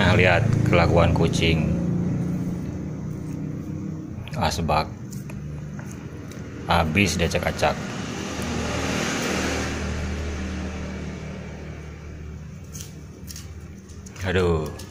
Nah, lihat kelakuan kucing. Asbak. Habis dia acak-acak. Aduh.